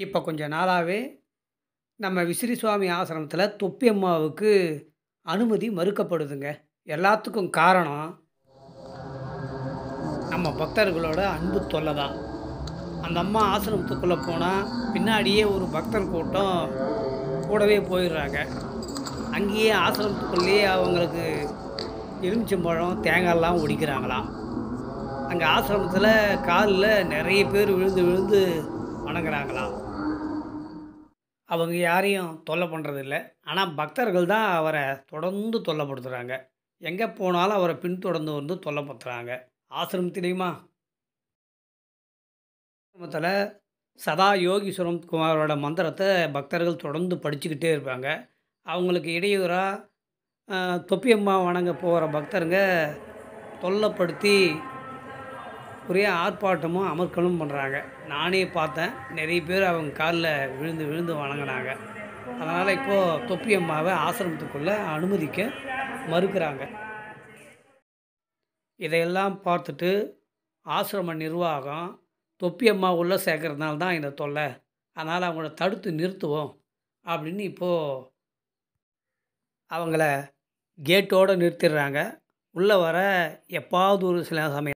இப்போ கொஞ்ச நாளாவே நம்ம விசிறி சுவாமி ஆசிரமத்தில தொப்பி அம்மாவுக்கு அனுமதி மறுக்கப்படுதுங்க. எல்லாத்துக்கும் காரணம், நம்ம பக்தர்களோட அன்பு தொல்ல தான். அந்த அம்மா ஆசிரமத்துக்குள்ள போனா, பின்னாடியே ஒரு பக்தர் கூட்டம் கூடவே போயிடுறாங்க. அங்கேயே ஆசிரமத்துக்குள்ளேயே அவங்களுக்கு எலுமிச்சம்பழம், தேங்காய்லாம் ஒடிக்கிறாங்களாம். அங்க ஆசிரமத்தில கால்ல நெறைய பேர் விழுந்து விழுந்து வணங்குறாங்களாம். அவங்க யாரையும் தொல்ல பண்றதில்ல. ஆனா பக்தர்கள் தான் அவர தொடர்ந்து தொல்லப்படுத்துறாங்க. எங்க போனாலும் அவர பின்தொடர்ந்து வந்து தொல்லப்படுத்துறாங்க. ஆசிரமத்திலயுமா? ஆசிரமத்தில சதா யோகீஸ்வரம் குமாரோட மந்திரத்த பக்தர்கள் தொடர்ந்து படிச்சுக்கிட்டே இருப்பாங்க. அவங்களுக்கு இடையூறா அ தொப்பியம்மா வணங்க போற பக்தருங்க தொல்லப்படுத்தி ஒரே ஆர்ப்பாட்டமும், அமர்க்களமும் பண்றாங்க. நானே பார்த்தேன். நெறைய பேர் அவங்க கால்ல விழுந்து விழுந்து வணங்குனாங்க. அதனால இப்போ தொப்பி அம்மாவ ஆசிரமத்துக்குள்ள அனுமதிக்க மறுக்கிறாங்க. இதையெல்லாம் பார்த்துட்டு ஆசிரம நிர்வாகம், தொப்பி அம்மா உள்ள சேர்க்கறதுனால தான் இந்த தொல்ல. அதனால அவங்கள தடுத்து நிறுத்துவோம். அப்படின்னு இப்போ அவங்கள கேட்டோட நிறுத்திடுறாங்க. உள்ள வர எப்பாவது ஒரு சில சமயம்